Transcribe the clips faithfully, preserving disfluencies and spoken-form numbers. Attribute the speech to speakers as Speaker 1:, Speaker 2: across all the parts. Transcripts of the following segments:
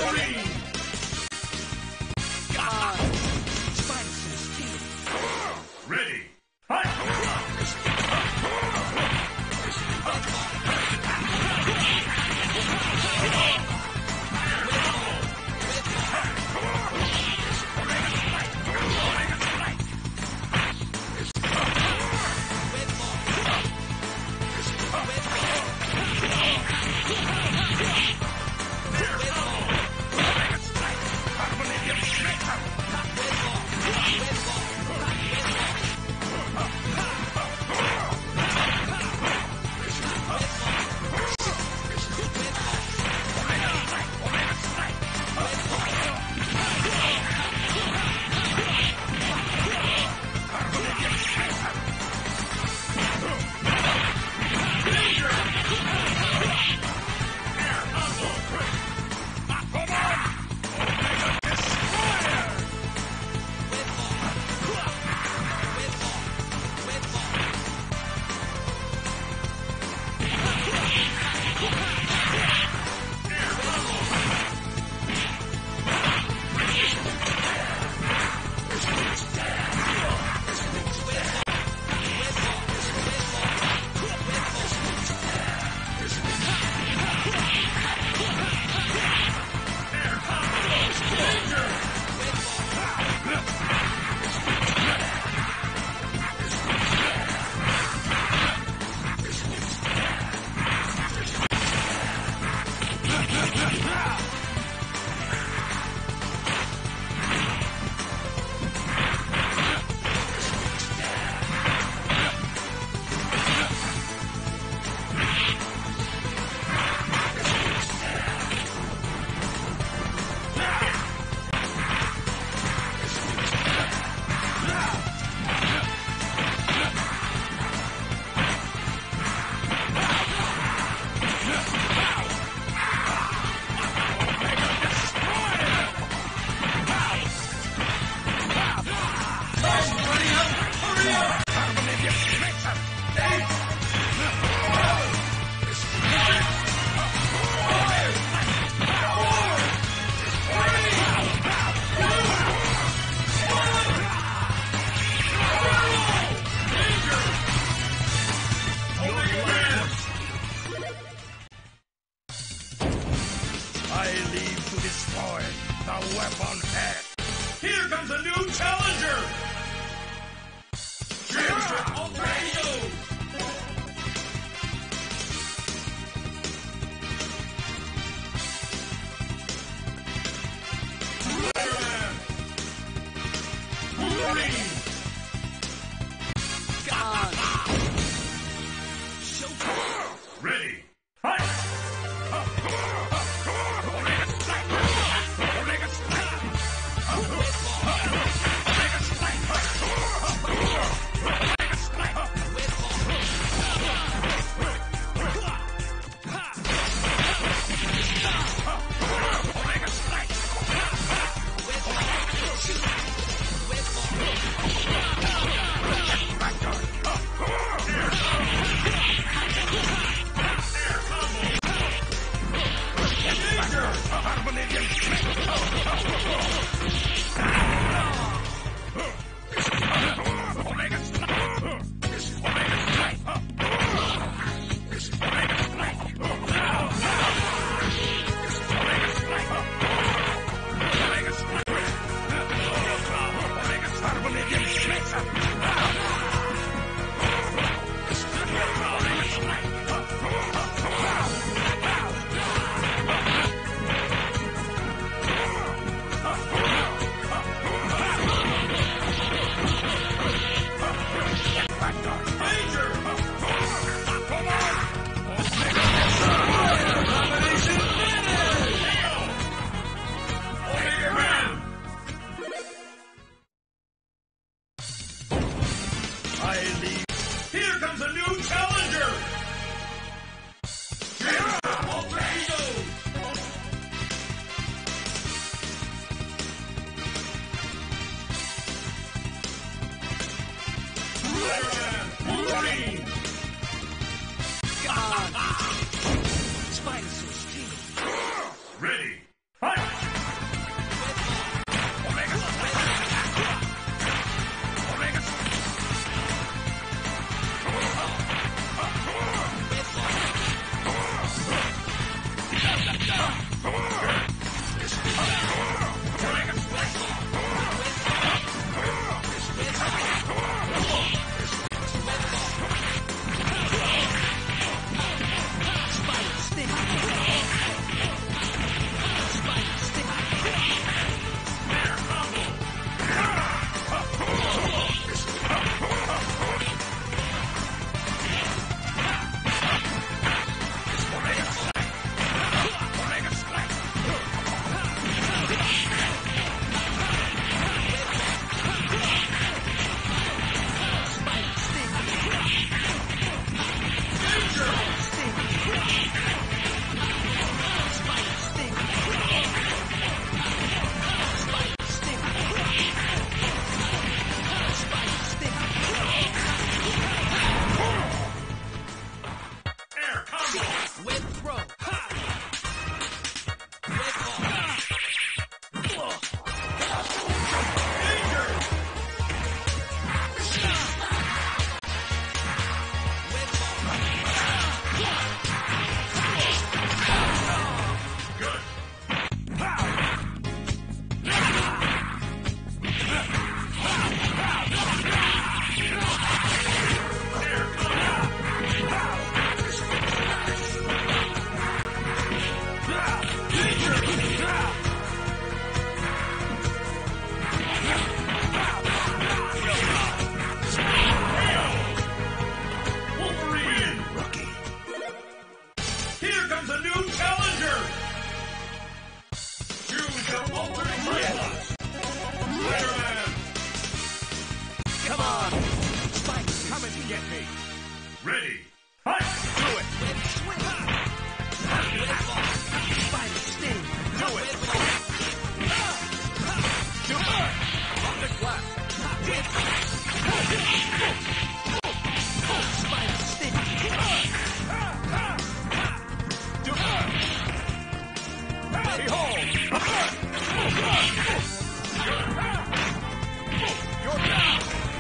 Speaker 1: Ready. Fight!
Speaker 2: I leave to destroy the weapon head.
Speaker 1: Here comes a new challenger! Dreamster Ultraso! Wolverine! Ready! Fight! Here comes a new challenger! Wolverine!
Speaker 3: Spider so steel.
Speaker 1: Ready! Fight!
Speaker 3: With throw. Ha! With ball.
Speaker 1: Danger!
Speaker 3: With ball.
Speaker 1: Good. There, come on. Wolverine!
Speaker 2: Rookie.
Speaker 1: Here comes a new challenger! Choose your alternate pilot! Spider-Man!
Speaker 3: Come on. Spider, come and get me.
Speaker 1: Ready! Fight!
Speaker 2: Do it.
Speaker 3: With swing. With ball. Spider, sting.
Speaker 2: Do it.
Speaker 3: With ball.
Speaker 2: Do it. Optic blast.
Speaker 3: With Spider, sting.
Speaker 2: Do it. Behold. You're down.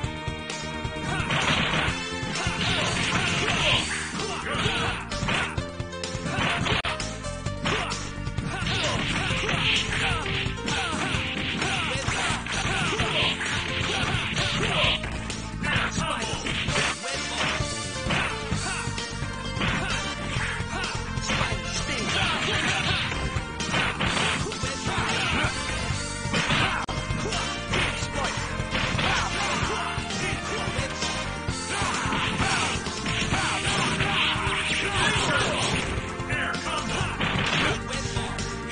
Speaker 1: There, come on!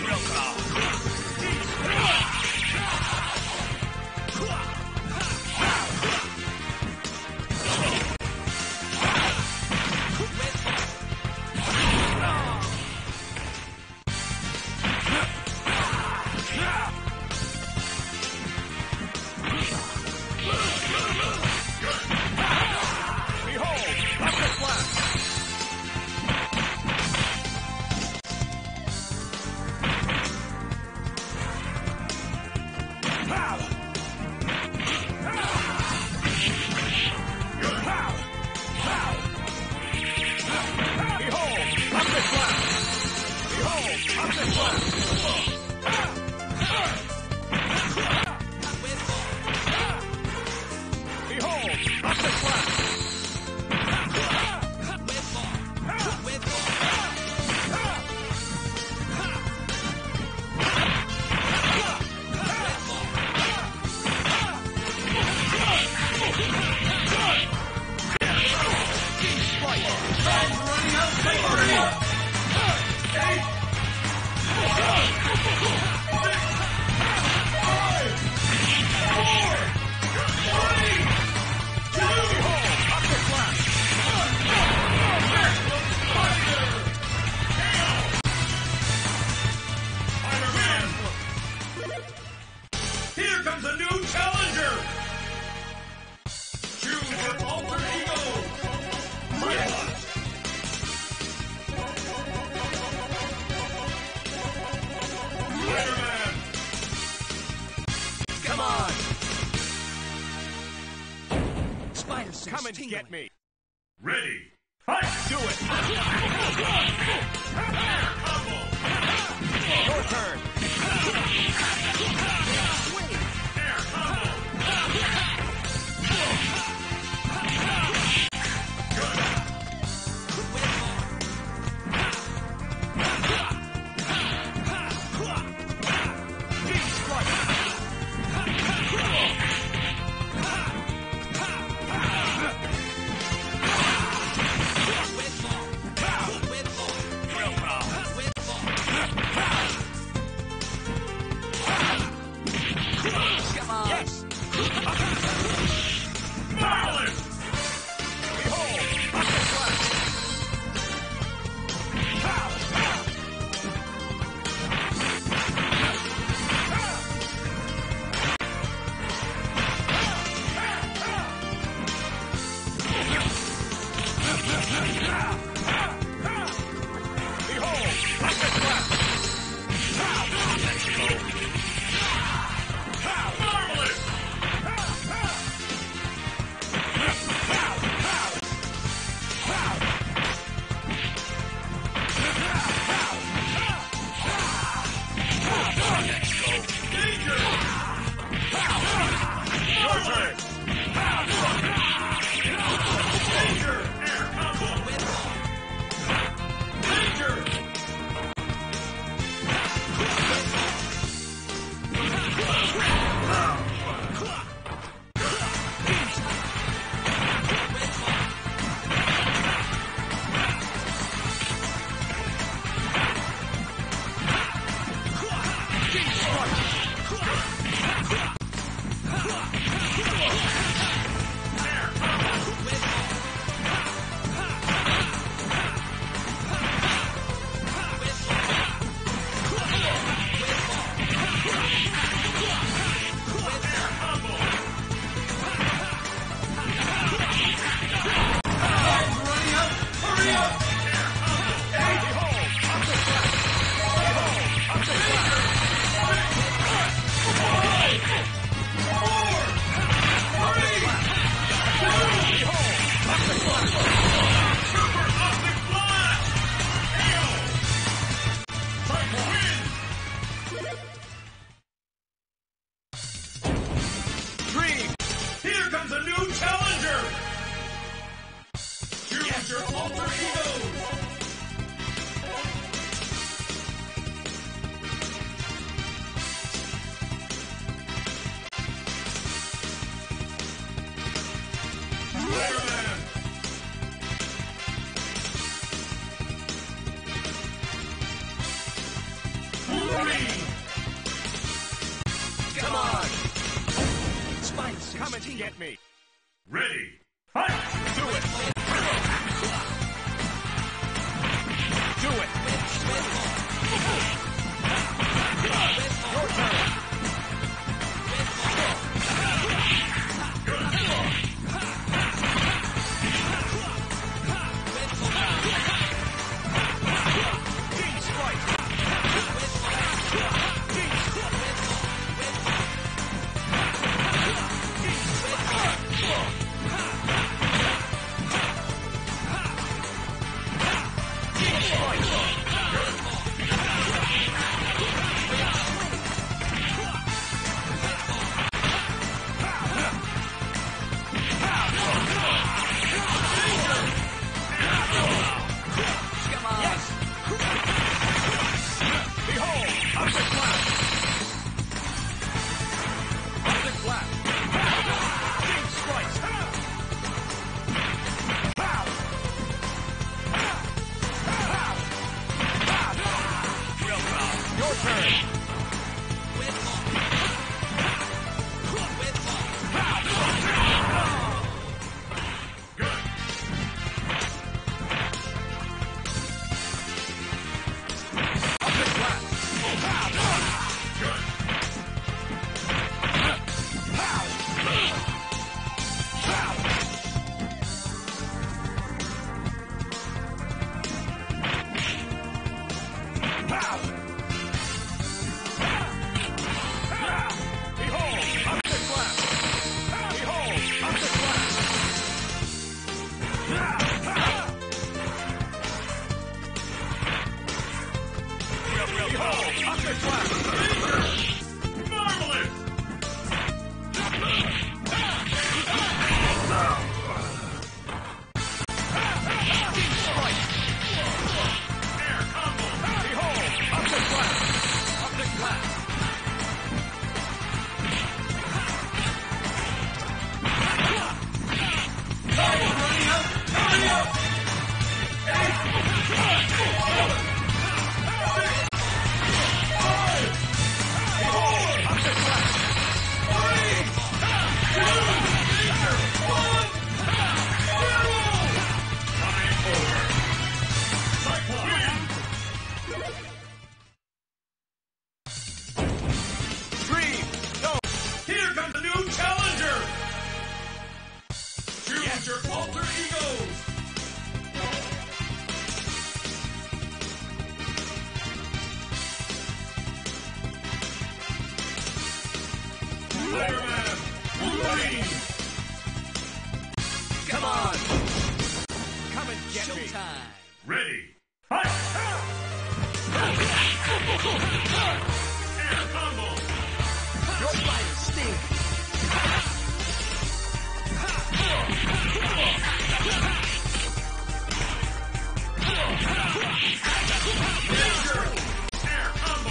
Speaker 2: Behold. Optic blast. Behold. Optic blast. Behold. Optic blast. Behold. Optic blast.
Speaker 1: Spider-Man! Here comes a new challenger! Choose your alter ego! Pilot! Spider-Man!
Speaker 3: Come on. Spider sense
Speaker 2: Come and
Speaker 3: tingling.
Speaker 2: get me.
Speaker 1: Ready! Fight!
Speaker 2: Do it.
Speaker 1: Combo!
Speaker 2: Your turn.
Speaker 1: Air combo! Wolverine!
Speaker 3: Come on! Spider, come and get me!
Speaker 1: Ready! Fight!
Speaker 3: Do it! Do it! Your turn!
Speaker 1: Your alter egos! Spider-Man! Wolverine!
Speaker 3: Come on! Come and get me! Showtime!
Speaker 1: Ready! Fight! Air combo!
Speaker 3: Your fighters stink!
Speaker 1: Air combo!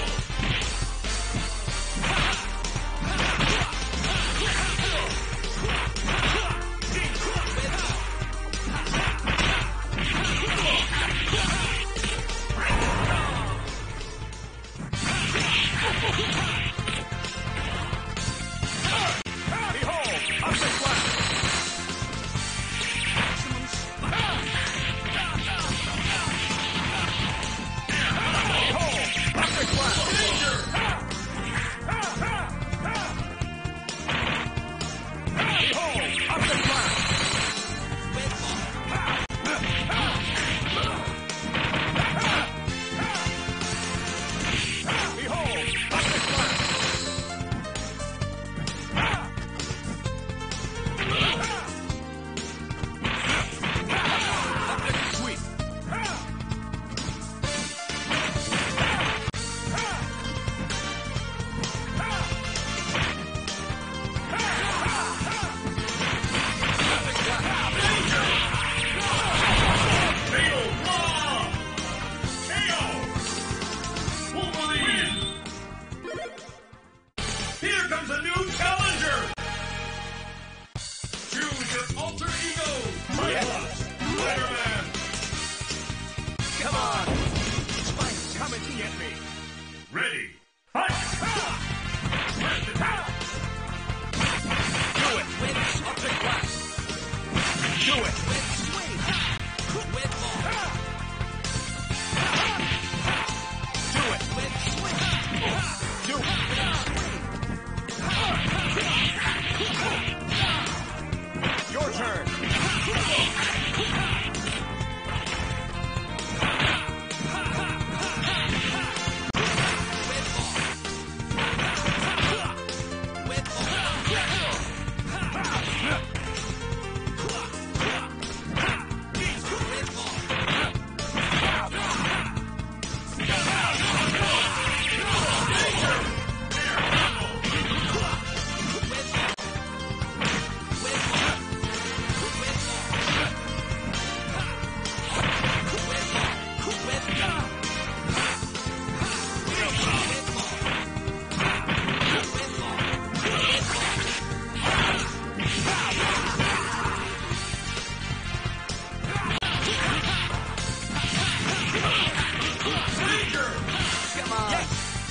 Speaker 1: Ready.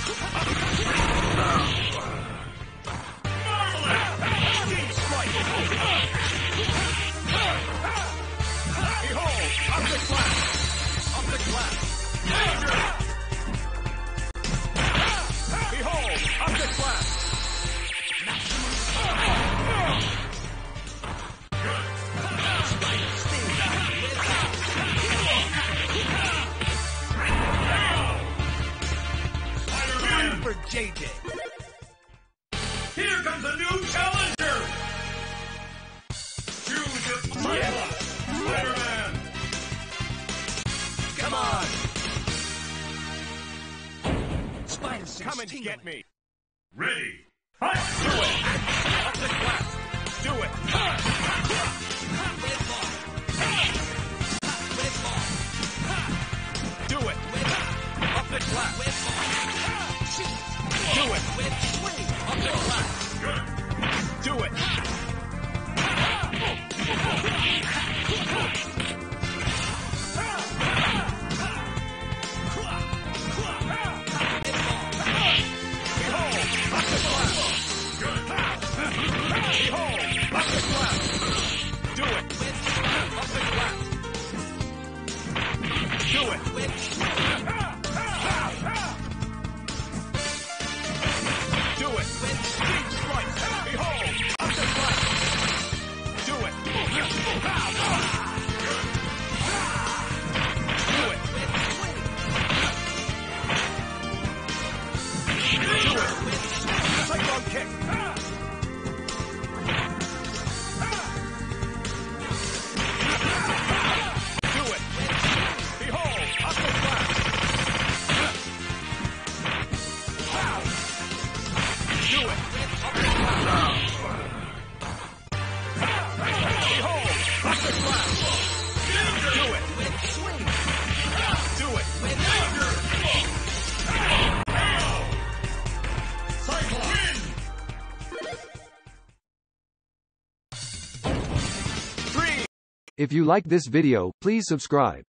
Speaker 3: Deep strike. Behold, up the glass. Up the glass. Danger. Behold, up the glass. For J J.
Speaker 1: Here comes a new challenger! Choose your fighter! Spider-Man!
Speaker 3: Come on.
Speaker 4: Spider sense
Speaker 3: Come and
Speaker 4: tingling.
Speaker 3: get me.
Speaker 1: Ready! Fight!
Speaker 3: Do it. Up the glass. Do it. Do it. Up the glass. Do it. Up the glass.
Speaker 1: Good!
Speaker 3: Do it. Behold, up the glass.
Speaker 1: Good!
Speaker 3: Behold, up the glass. Do it. Up the glass. Do it. Do it. Deep strike. Behold, up the glass. Do it. Do it. Do it. Cyclone kick. Do it. Behold, up the glass. Do it. Up the glass. Behold, up the glass. Do it. Do it.
Speaker 1: Cyclone!
Speaker 3: Three.
Speaker 5: If you like this video, please subscribe.